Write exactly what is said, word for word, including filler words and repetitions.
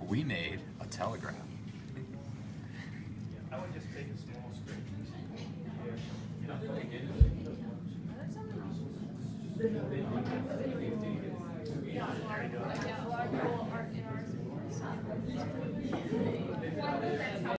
We made a telegraph. I would just take a small strip. Yeah, a lot of people are in ours.